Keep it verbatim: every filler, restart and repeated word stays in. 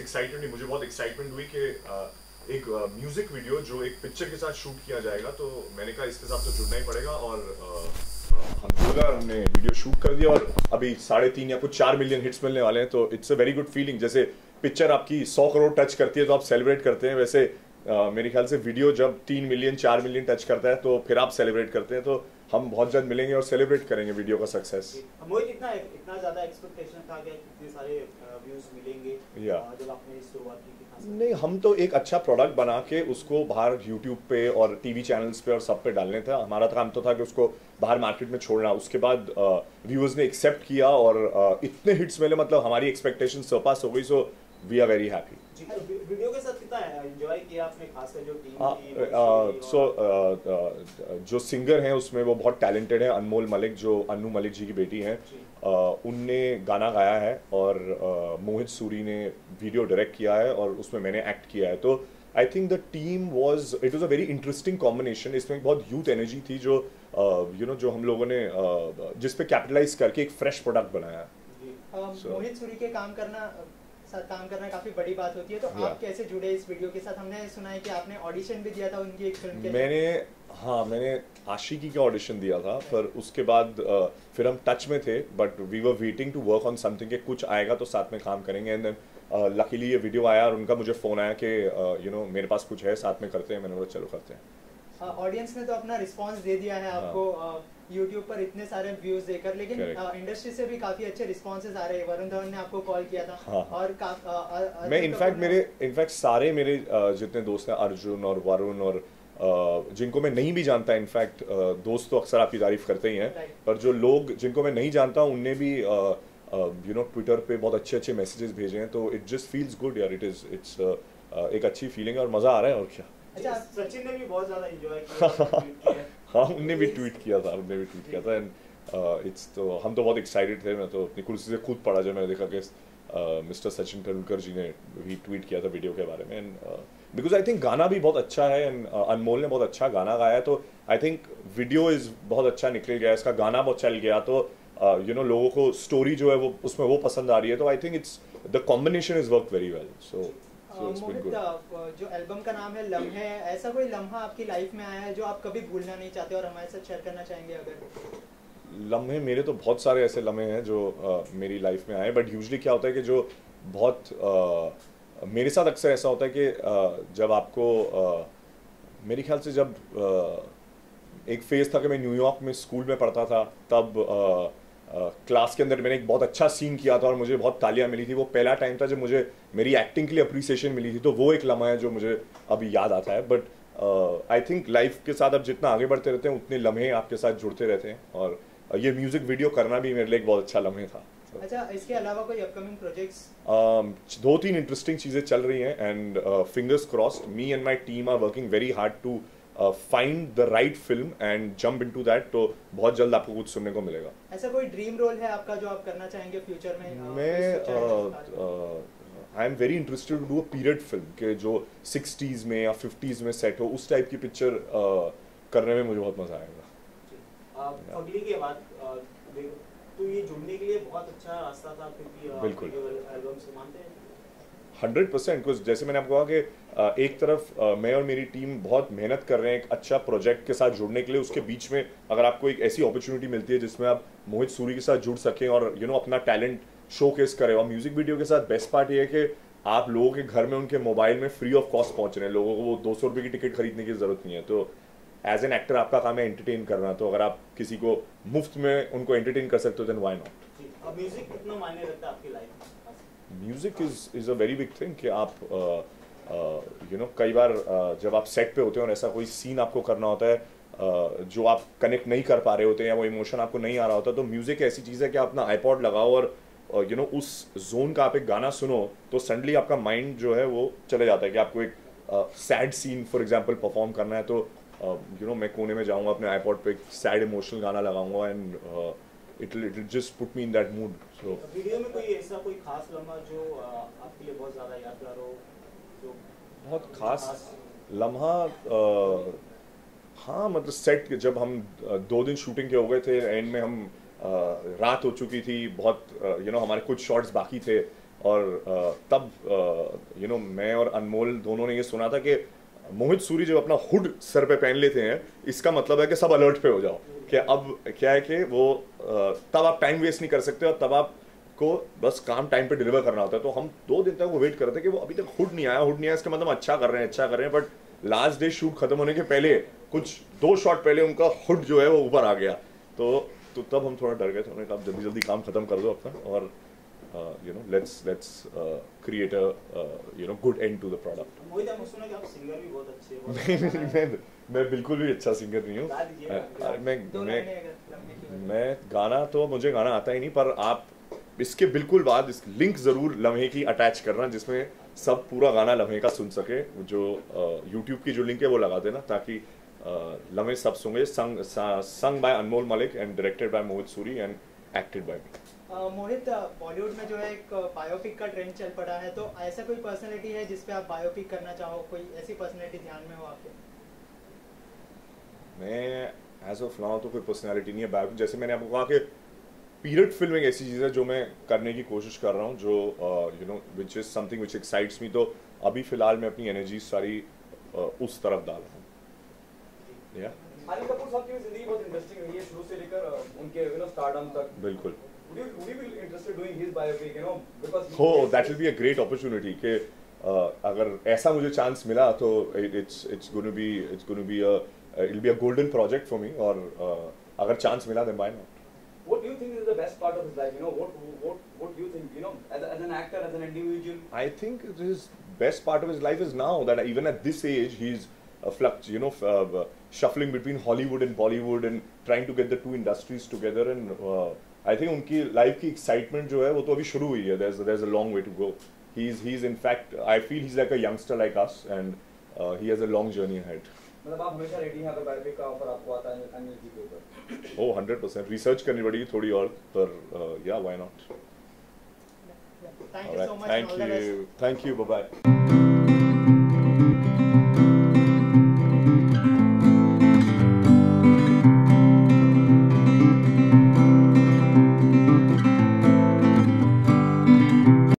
Excited नहीं, मुझे बहुत एक्साइटमेंट हुई कि एक म्यूजिक वीडियो जो एक पिक्चर के साथ शूट किया जाएगा, तो मैंने कहा इसके साथ तो जुड़ना ही पड़ेगा। और हम जुड़ा, हमने वीडियो शूट कर दिया और अभी साढ़े तीन या कुछ चार मिलियन हिट्स मिलने वाले हैं। तो it's a very good feeling. जैसे पिक्चर आपकी सौ करोड़ टच करती है तो आप सेलिब्रेट करते हैं, वैसे uh, मेरे ख्याल से वीडियो जब तीन मिलियन चार मिलियन टच करता है तो फिर आप सेलिब्रेट करते हैं। तो हम बहुत जल्द मिलेंगे और सेलिब्रेट करेंगे वीडियो का सक्सेस। मोहित, इतना इतना ज्यादा एक्सपेक्टेशन था कि कितने सारे व्यूज मिलेंगे या जब आपने शुरुआत की थी? नहीं, हम तो एक अच्छा प्रोडक्ट बना के उसको बाहर यूट्यूब पे और टीवी चैनल्स पे और सब पे डालने था। हमारा काम तो था कि उसको बाहर मार्केट में छोड़ना। उसके बाद व्यूअर्स ने एक्सेप्ट किया और uh, इतने हिट्स मिले, मतलब हमारी एक्सपेक्टेशन सरपास हो गई। So we are very happy. Video के साथ कितना एंजॉय किया आपने, खासकर जो टीम थी? सो जो सिंगर हैं उसमें वो बहुत टैलेंटेड है। अनमोल मलिक, जो अन्नू मलिक जी की बेटी हैं, uh, उनने गाना गाया है और uh, मोहित सूरी ने वीडियो डायरेक्ट किया है और उसमें मैंने एक्ट किया है। तो I think the team was it was a very interesting combination. इसमें बहुत यूथ एनर्जी थी जो you uh, know you know, जो हम लोगों ने uh, जिस पे कैपिटलाइज करके एक फ्रेश प्रोडक्ट बनाया। so, मोहित सूरी के काम करना साथ काम करना काफी बड़ी बात होती है। तो yeah. आप कैसे जुड़े इस वीडियो के साथ? हमने सुना है कि आपने ऑडिशन भी दिया था उनकी एक फिल्म के। मैंने हाँ मैंने आशिकी का ऑडिशन दिया था, पर उसके बाद uh, फिर हम टच में थे, but we were waiting to work on something, के कुछ आएगा तो साथ में काम करेंगे। एंड देन लकीली ये वीडियो आया और उनका मुझे फ़ोन आया कि यू नो मेरे पास कुछ है, साथ में करते हैं। मैंने बोला चलो करते हैं। ऑडियंस ने तो अपना रिस्पांस दे दिया है आपको यूट्यूब पर इतने सारे व्यूज देकर, लेकिन इंडस्ट्री से भी काफी अच्छे रिस्पांसेस आ रहे हैं। वरुण धवन ने आपको कॉल किया था। हाँ। और आ, आ, आ, मैं इनफैक्ट मेरे इनफैक्ट सारे मेरे जितने दोस्त हैं, अर्जुन और वरुण और जिनको मैं नहीं भी जानता, इनफैक्ट दोस्त तो अक्सर आपकी तारीफ करते ही हैं, पर जो लोग जिनको मैं नहीं जानता उनने भी यू नो ट्विटर पे बहुत अच्छे अच्छे मैसेजेस भेजे हैं। तो इट जस्ट फील्स गुड यार। इट इज इट्स एक अच्छी फीलिंग है और मज़ा आ रहा है। और क्या, अच्छा, सचिन ने भी बहुत ज्यादा एंजॉय किया। हाँ, उनने भी ट्वीट किया था उनने भी ट्वीट किया था एंड इट्स तो हम तो बहुत एक्साइटेड थे। मैं तो अपनी कुर्सी से कूद पड़ा जब मैंने देखा कि मिस्टर सचिन तेंदुलकर जी ने भी ट्वीट किया था वीडियो के बारे में। एंड बिकॉज आई थिंक गाना भी बहुत अच्छा है एंड अनमोल ने बहुत अच्छा गाना गाया है। तो आई थिंक वीडियो इज बहुत अच्छा निकल गया, इसका गाना बहुत चल गया। तो यू नो लोगों को स्टोरी जो है वो उसमें वो पसंद आ रही है। तो I think it's the combination is work very well. So Mohit, जो एल्बम का नाम है लम्हे, ऐसा कोई लम्हा आपकी लाइफ में आया है जो आप कभी भूलना नहीं चाहते और हमारे साथ शेयर करना चाहेंगे? अगर लम्हे, मेरे तो बहुत सारे ऐसे लम्हे हैं जो uh, मेरी लाइफ में आए, बट यूजुअली क्या होता है कि जो बहुत uh, मेरे साथ अक्सर ऐसा होता है कि uh, जब आपको uh, मेरे ख्याल से जब uh, एक फेज़ था कि मैं न्यूयॉर्क में स्कूल में पढ़ता था, तब uh, क्लास uh, के अंदर मैंने एक बहुत अच्छा सीन किया था और मुझे बहुत तालियां मिली थी। वो पहला टाइम था जब मुझे मेरी एक्टिंग के लिए अप्रिसिएशन मिली थी। तो वो एक लम्हा है जो मुझे अभी याद आता है। बट आई थिंक लाइफ के साथ अब जितना आगे बढ़ते रहते हैं उतने लम्हे आपके साथ जुड़ते रहते हैं। और uh, ये म्यूजिक वीडियो करना भी मेरे लिए एक बहुत अच्छा लम्हे था। so, अच्छा, इसके अलावा कोई अपकमिंग प्रोजेक्ट्स? uh, दो तीन इंटरेस्टिंग चीज़ें चल रही हैं and fingers crossed, me and my team are working very hard to find the right film and jump into that. तो बहुत जल्द आपको कुछ सुनने को मिलेगा। ऐसा कोई ड्रीम रोल है आपका जो आप करना चाहेंगे फ्यूचर में? मैं I am very interested to do a period film के जो सिक्सटीज़ में या फिफ्टीज़ में सेट हो, उस टाइप की पिक्चर uh, करने में मुझे बहुत मज़ा आएगा। फगली के बाद तो ये जुड़ने के लिए बहुत अच्छा रास्ता था, क्योंकि बिल्कुल एल्बम से मानते हैं हंड्रेड परसेंट। कुछ जैसे मैंने आपको कहा कि एक तरफ मैं और मेरी टीम बहुत मेहनत कर रहे हैं एक अच्छा प्रोजेक्ट के साथ जुड़ने के लिए, उसके बीच में अगर आपको एक ऐसी अपॉर्चुनिटी मिलती है जिसमें आप मोहित सूरी के साथ जुड़ सकें और यू नो अपना टैलेंट शोकेस करें। और म्यूजिक वीडियो के साथ बेस्ट पार्ट ये है कि आप लोगों के घर में उनके मोबाइल में फ्री ऑफ कॉस्ट पहुंच रहे हैं। लोगों को वो दो सौ रुपये की टिकट खरीदने की जरूरत नहीं है। तो एज एन एक्टर आपका काम है एंटरटेन करना। तो अगर आप किसी को मुफ्त में उनको एंटरटेन कर सकते हो देन व्हाई नॉट। म्यूजिक कितना मायने रखता है आपकी लाइफ में? Music is is a very big thing कि आप यू नो कई बार uh, जब आप सेट पे होते हैं और ऐसा कोई सीन आपको करना होता है uh, जो आप कनेक्ट नहीं कर पा रहे होते हैं या वो इमोशन आपको नहीं आ रहा होता, तो म्यूजिक ऐसी चीज़ है कि आप अपना आईपॉड लगाओ और यू नो उस जोन का आप एक गाना सुनो तो सडनली आपका माइंड जो है वो चले जाता है कि आपको एक sad scene for example perform करना है। तो यू नो मैं कोने में जाऊंगा, अपने आईपॉड पे एक सैड इमोशनल गाना लगाऊंगा and it it just put me in that mood. So video में कोई ऐसा कोई खास लम्हा जो आपके लिए बहुत ज़्यादा यादगार हो? जो बहुत खास लम्हा, हाँ मतलब सेट जब हम दो दिन शूटिंग के हो गए थे, एंड में हम रात हो चुकी थी बहुत, यू नो हमारे कुछ शॉट्स बाकी थे और uh, तब you uh, know you know, मैं और अनमोल दोनों ने ये सुना था कि मोहित सूरी जब अपना हुड सर पे पहन लेते हैं, इसका मतलब है कि सब अलर्ट पे हो जाओ कि अब क्या है कि वो uh, तब आप टाइम वेस्ट नहीं कर सकते और तब आप को बस काम टाइम पे डिलीवर करना होता है। तो हम दो दिन तक वो वेट कर रहे थे कि वो अभी तक हुड नहीं आया हुड नहीं आया इसका मतलब अच्छा कर रहे हैं अच्छा कर रहे हैं बट लास्ट डे शूट खत्म होने के पहले कुछ दो शॉट पहले उनका हुड जो है वो ऊपर आ गया। तो तो तब हम थोड़ा डर गए थे, उन्होंने कहा जल्दी जल्दी काम खत्म कर दो अपना और you know let's let's create a you know good end to the product. Mohit हमने सुना कि आप सिंगर भी बहुत अच्छे हैं। मैं मैं बिल्कुल भी अच्छा सिंगर नहीं हूँ। मैं मैं मैं गाना तो मुझे गाना आता ही नहीं, पर आप इसके बिल्कुल बाद इस लिंक जरूर लम्हे की अटैच करना जिसमें सब पूरा गाना लम्हे का सुन सके। जो यूट्यूब की जो लिंक है वो लगा देना ताकि लम्हे सब सुने। Song song by Anmol Malik and directed by Mohit Suri and acted by me. Mohit, Bollywood में जो है एक बायोपिक का ट्रेंड चल पड़ा है, तो ऐसा कोई पर्सनैलिटी है जिस पे आप बायोपिक करना चाहो? कोई ऐसी पर्सनैलिटी ध्यान में हो आपके? मैं एज ऑफ नाउ तो कोई पर्सनैलिटी नहीं है बायोपिक। जैसे मैंने आपको कहा कि पीरियड फिल्म एक ऐसी चीज़ है जो मैं करने की कोशिश कर रहा हूँ, जो you know which is something which excites me. तो अभी फिलहाल मैं अपनी एनर्जी सारी uh, उस तरफ डाल रहा हूँ। या अनिल कपूर साहब की जिंदगी बहुत इंटरेस्टिंग रही है शुरू से लेकर उनके यू नो स्टारडम तक। बिल्कुल। Would you would you be interested doing his biopic, you know, because हो that will be a great opportunity कि uh, अगर ऐसा मुझे चांस मिला तो it's it's gonna be it's gonna be a it will be a golden project for me. और uh, अगर chance मिला then why not. What do you think is the best part of his life? You know, what what what do you think? You know, as, a, as an actor, as an individual. I think his best part of his life is now that even at this age he's a flux, you know, uh, shuffling between Hollywood and Bollywood and trying to get the two industries together. And uh, I think उनकी life की excitement जो है वो तो अभी शुरू हुई है. There's there's a long way to go. He's he's in fact I feel he's like a youngster like us and uh, he has a long journey ahead. मतलब आप हमेशा रेडी हैं अगर बायोपिक का ऑफर आपको आता है अनिल जी के ऊपर? Oh, हंड्रेड परसेंट रिसर्च करनी पड़ेगी थोड़ी और, पर या why not. Thank you so much. Thank you. Thank you. Bye bye.